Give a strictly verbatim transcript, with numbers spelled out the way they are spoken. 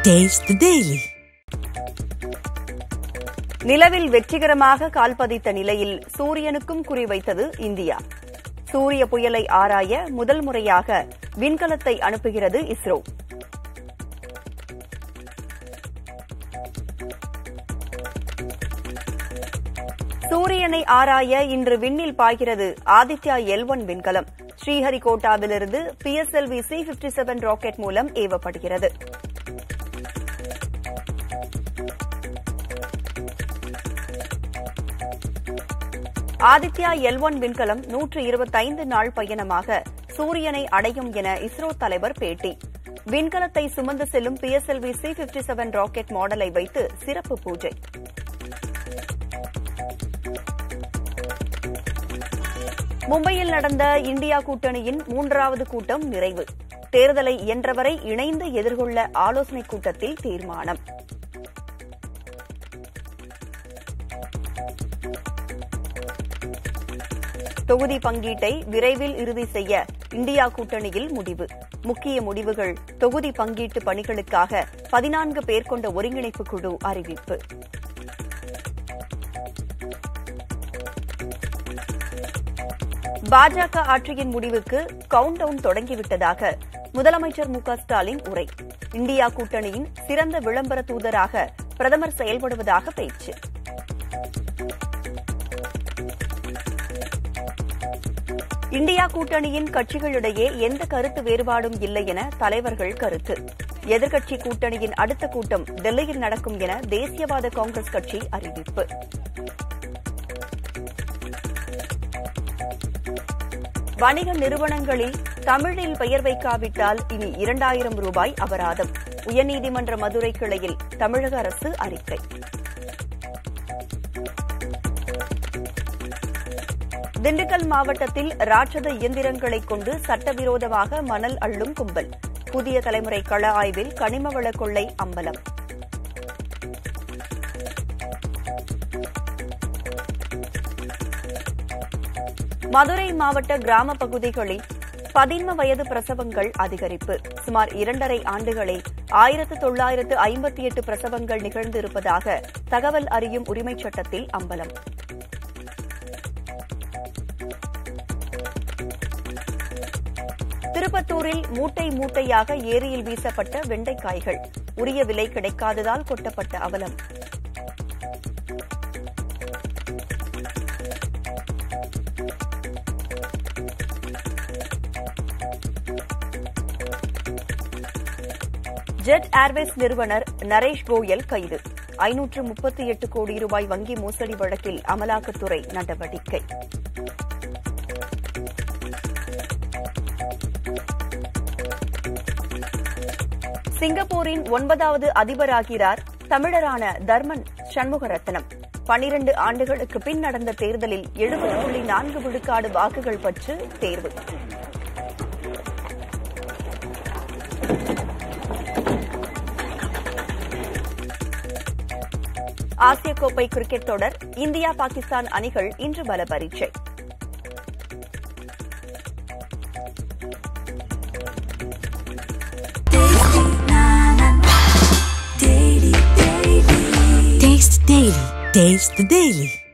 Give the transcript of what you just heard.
Taste the Daily. நிலவில் வெற்றிகரமாக கால்பதித்த நிலையில் சூரியனுக்கும் குறிவைத்தது இந்தியா. சூரிய புயலை ஆராய முதல் முறையாக விண்கலத்தை அனுப்புகிறது இஸ்ரோ. சூரியனை ஆராய இன்று விண்ணில் பாய்கிறது ஆதித்யா எல் ஒன் விண்கலம். ஸ்ரீஹரிகோட்டாவிலிருந்து P S L V C ஐம்பத்தி ஏழு ராக்கெட் மூலம் ஏவப்படுகிறது. ஆதித்யா எல் ஒன் விண்கலம் நூற்று இருபத்தைந்து நாள் பயணமாக சூரியனை அடையும் என இஸ்ரோ தலைவர் பேட்டி. விண்கலத்தை சுமந்து செல்லும் P S L V C ஐம்பத்தி ஏழு ராக்கெட் மாடலை வைத்து சிறப்பு பூஜை. மும்பையில் நடந்த இந்தியா கூட்டணியின் மூன்றாவது கூட்டம் நிறைவு. தேர்தலை இயன்றவரை இணைந்து எதிர்கொள்ள ஆலோசனைக் கூட்டத்தில் தீர்மானம். தொகுதி பங்கீட்டை விரைவில் இறுதி செய்ய இந்தியா கூட்டணியில் முடிவு. முக்கிய முடிவுகள். தொகுதி பங்கீட்டு பணிகளுக்காக பதினான்கு பேர் கொண்ட ஒருங்கிணைப்பு குழு அறிவிப்பு. பாஜக ஆட்சியின் முடிவுக்கு கவுண்ட் டவுன் தொடங்கிவிட்டதாக முதலமைச்சர் மு க ஸ்டாலின் உரை. இந்தியா கூட்டணியின் சிறந்த விளம்பர தூதராக பிரதமர் செயல்படுவதாக பேச்சு. இந்தியா கூட்டணியின் கட்சிகளிடையே எந்த கருத்து வேறுபாடும் இல்லை என தலைவர்கள் கருத்து. எதிர்க்கட்சி கூட்டணியின் அடுத்த கூட்டம் டெல்லியில் நடக்கும் என தேசியவாத காங்கிரஸ் கட்சி அறிவிப்பு. வணிக நிறுவனங்களில் தமிழில் பெயர் வைக்காவிட்டால் இனி இரண்டாயிரம் ரூபாய் அபராதம். உயர்நீதிமன்ற மதுரை கிளையில் தமிழக அரசு அறிக்கை. திண்டுக்கல் மாவட்டத்தில் ராட்சத இயந்திரங்களை கொண்டு சட்டவிரோதமாக மணல் அள்ளும் கும்பல். புதிய தலைமுறை கள ஆய்வில் கனிமவள கொள்ளை அம்பலம். மதுரை மாவட்ட கிராம பகுதிகளில் பதின்ம வயது பிரசவங்கள் அதிகரிப்பு. சுமார் இரண்டரை ஆண்டுகளில் ஆயிரத்து தொள்ளாயிரத்து ஐம்பத்தி எட்டு பிரசவங்கள் நிகழ்ந்திருப்பதாக தகவல் அறியும் உரிமைச் சட்டத்தில் அம்பலம். திருப்பத்தூரில் மூட்டை மூட்டையாக ஏரியில் வீசப்பட்ட வெண்டைக்காய்கள். உரிய விலை கிடைக்காததால் கொட்டப்பட்ட அவலம். ஜெட் ஏர்வேஸ் நிறுவனர் நரேஷ் கோயல் கைது. ஐநூற்று முப்பத்தி எட்டு கோடி ரூபாய் வங்கி மோசடி வழக்கில் அமலாக்கத்துறை நடவடிக்கை. சிங்கப்பூரின் ஒன்பதாவது அதிபராகிறார் தமிழரான தர்மன் சண்முகரத்னம். பனிரண்டு ஆண்டுகளுக்கு பின் நடந்த தேர்தலில் எழுபது புள்ளி நான்கு விழுக்காடு வாக்குகள் பெற்று தேர்வு. ஆசிய கோப்பை கிரிக்கெட் தொடர். இந்தியா பாகிஸ்தான் அணிகள் இன்று பல பரீட்சை. Taste the Daily. Taste the Daily.